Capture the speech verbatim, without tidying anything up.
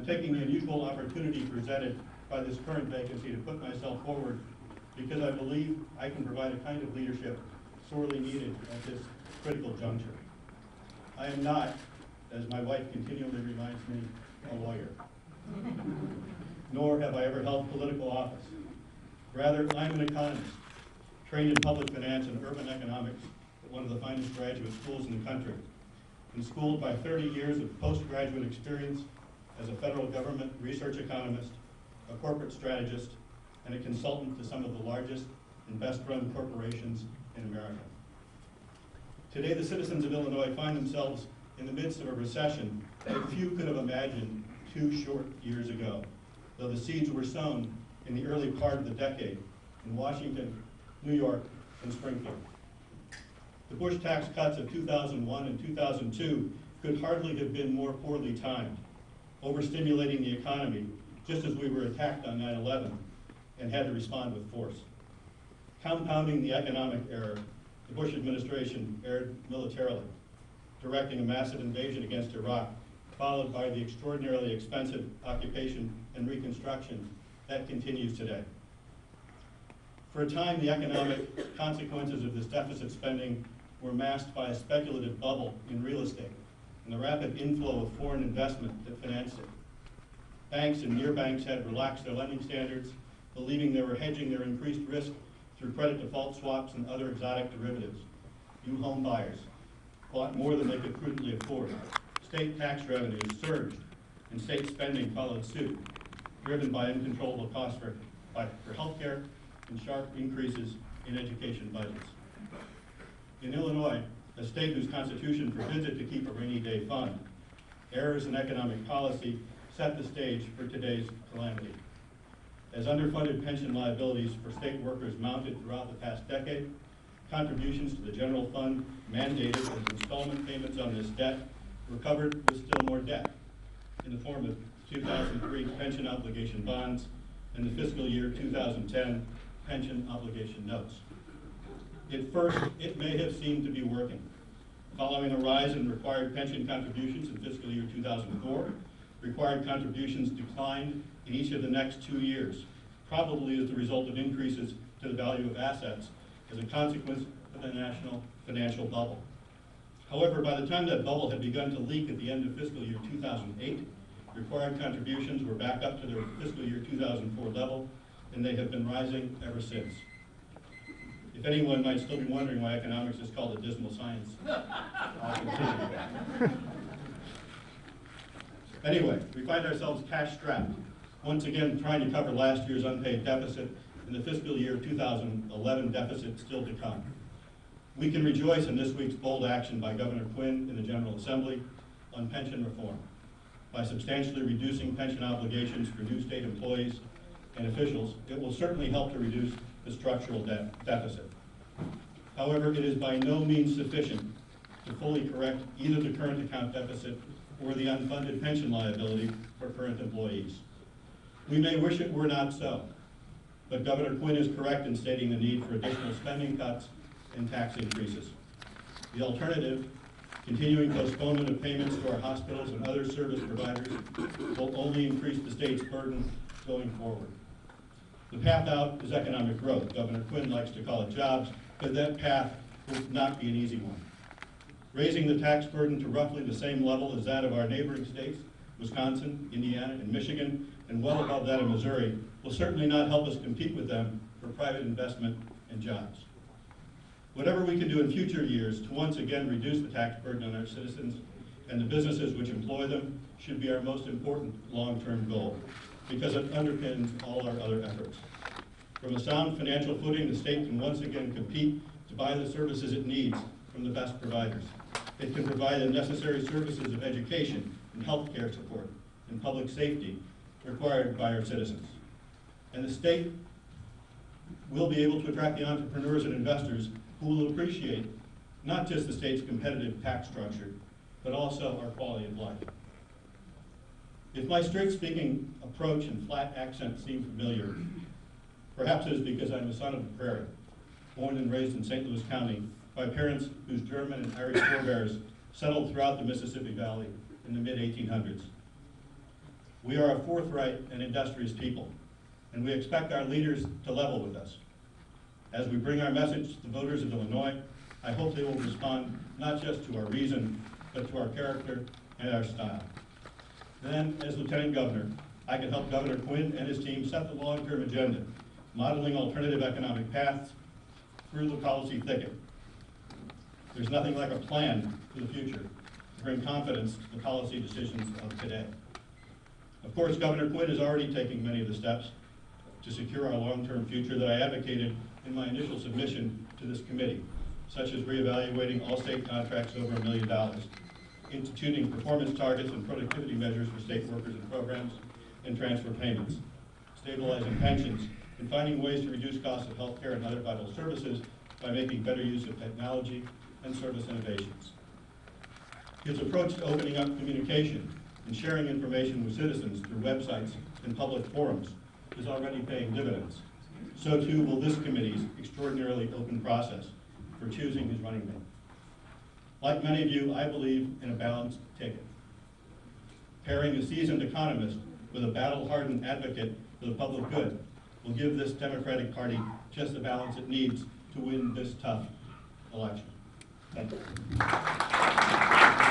I'm taking the unusual opportunity presented by this current vacancy to put myself forward because I believe I can provide a kind of leadership sorely needed at this critical juncture. I am not, as my wife continually reminds me, a lawyer. Nor have I ever held political office. Rather, I'm an economist, trained in public finance and urban economics at one of the finest graduate schools in the country, and schooled by thirty years of postgraduate experience as a federal government research economist, a corporate strategist, and a consultant to some of the largest and best-run corporations in America. Today, the citizens of Illinois find themselves in the midst of a recession that few could have imagined two short years ago, though the seeds were sown in the early part of the decade in Washington, New York, and Springfield. The Bush tax cuts of two thousand one and two thousand two could hardly have been more poorly timed, overstimulating the economy just as we were attacked on nine eleven and had to respond with force. Compounding the economic error, the Bush administration erred militarily, directing a massive invasion against Iraq, followed by the extraordinarily expensive occupation and reconstruction that continues today. For a time, the economic consequences of this deficit spending were masked by a speculative bubble in real estate and the rapid inflow of foreign investment that financed it. Banks and near banks had relaxed their lending standards, believing they were hedging their increased risk through credit default swaps and other exotic derivatives. New home buyers bought more than they could prudently afford. State tax revenues surged, and state spending followed suit, driven by uncontrollable costs for, by, for health care and sharp increases in education budgets. In Illinois, a state whose constitution forbids it to keep a rainy day fund, errors in economic policy set the stage for today's calamity. As underfunded pension liabilities for state workers mounted throughout the past decade, contributions to the general fund mandated as installment payments on this debt were covered with still more debt in the form of two thousand three pension obligation bonds and the fiscal year two thousand ten pension obligation notes. At first, it may have seemed to be working. Following a rise in required pension contributions in fiscal year two thousand four, required contributions declined in each of the next two years, probably as the result of increases to the value of assets as a consequence of the national financial bubble. However, by the time that bubble had begun to leak at the end of fiscal year two thousand eight, required contributions were back up to their fiscal year two thousand four level, and they have been rising ever since. If anyone might still be wondering why economics is called a dismal science, I'll continue. Anyway, we find ourselves cash-strapped, once again trying to cover last year's unpaid deficit and the fiscal year two thousand eleven deficit still to come. We can rejoice in this week's bold action by Governor Quinn in the General Assembly on pension reform. By substantially reducing pension obligations for new state employees and officials, it will certainly help to reduce the structural de deficit. However, it is by no means sufficient to fully correct either the current account deficit or the unfunded pension liability for current employees. We may wish it were not so, but Governor Quinn is correct in stating the need for additional spending cuts and tax increases. The alternative, continuing postponement of payments to our hospitals and other service providers, will only increase the state's burden going forward. The path out is economic growth. Governor Quinn likes to call it jobs, but that path will not be an easy one. Raising the tax burden to roughly the same level as that of our neighboring states, Wisconsin, Indiana, and Michigan, and well above that of Missouri, will certainly not help us compete with them for private investment and jobs. Whatever we can do in future years to once again reduce the tax burden on our citizens and the businesses which employ them should be our most important long-term goal, because it underpins all our other efforts. From a sound financial footing, the state can once again compete to buy the services it needs from the best providers. It can provide the necessary services of education and health care support and public safety required by our citizens. And the state will be able to attract the entrepreneurs and investors who will appreciate not just the state's competitive tax structure, but also our quality of life. If my straight-speaking approach and flat accent seem familiar, perhaps it is because I'm a son of the prairie, born and raised in Saint Louis County by parents whose German and Irish forebears settled throughout the Mississippi Valley in the mid eighteen hundreds. We are a forthright and industrious people, and we expect our leaders to level with us. As we bring our message to the voters of Illinois, I hope they will respond not just to our reason, but to our character and our style. Then, as Lieutenant Governor, I can help Governor Quinn and his team set the long-term agenda, modeling alternative economic paths through the policy thicket. There's nothing like a plan for the future to bring confidence to the policy decisions of today. Of course, Governor Quinn is already taking many of the steps to secure our long-term future that I advocated in my initial submission to this committee, such as reevaluating all state contracts over a million dollars, instituting performance targets and productivity measures for state workers and programs, and transfer payments, stabilizing pensions, and finding ways to reduce costs of health care and other vital services by making better use of technology and service innovations. His approach to opening up communication and sharing information with citizens through websites and public forums is already paying dividends. So too will this committee's extraordinarily open process for choosing his running mate. Like many of you, I believe in a balanced ticket. Pairing a seasoned economist with a battle-hardened advocate for the public good will give this Democratic Party just the balance it needs to win this tough election. Thank you.